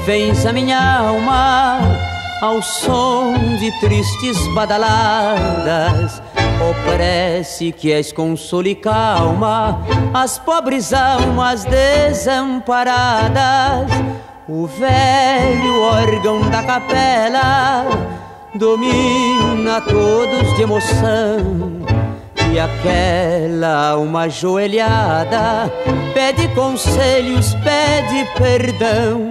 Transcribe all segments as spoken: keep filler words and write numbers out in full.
vens a minha alma ao som de tristes badaladas. Ó prece que és consolo e calma às pobres almas desamparadas. O velho órgão da capela domina todos de emoção, e aquela alma ajoelhada pede conselhos, pede perdão.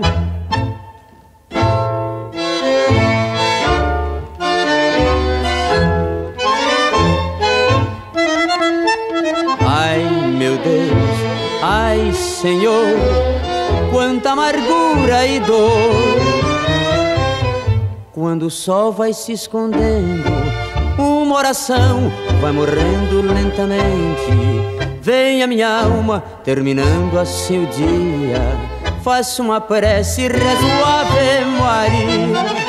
Ai, meu Deus, ai, Senhor, quanta amargura e dor. Quando o sol vai se escondendo, uma oração vai morrendo lentamente. Vem a minha alma, terminando assim o dia, faço uma prece e rezo Ave Maria.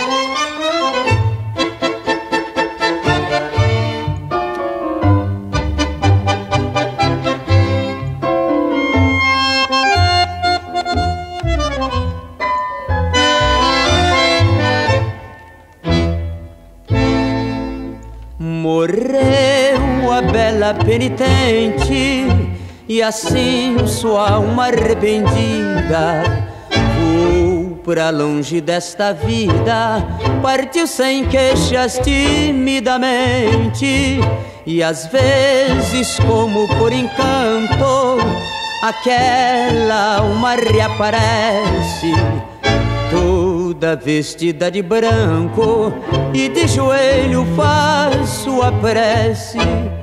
Morreu a bela penitente, e assim sua alma arrependida voou pra longe desta vida, partiu sem queixas timidamente. E às vezes, como por encanto, aquela alma reaparece, toda vestida de branco, e de joelho faz sua prece.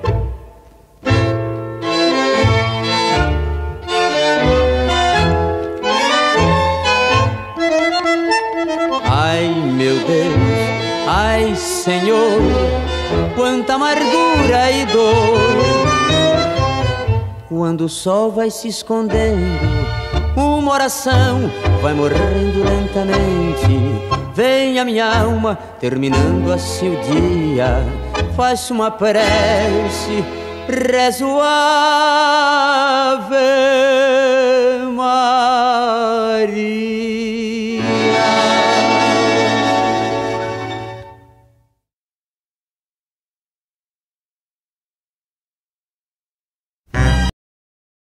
Ai, meu Deus, ai, Senhor, quanta amargura e dor. Quando o sol vai se escondendo, uma oração vai morrendo lentamente. Vem a minha alma, terminando assim o dia, faço uma prece, rezo Ave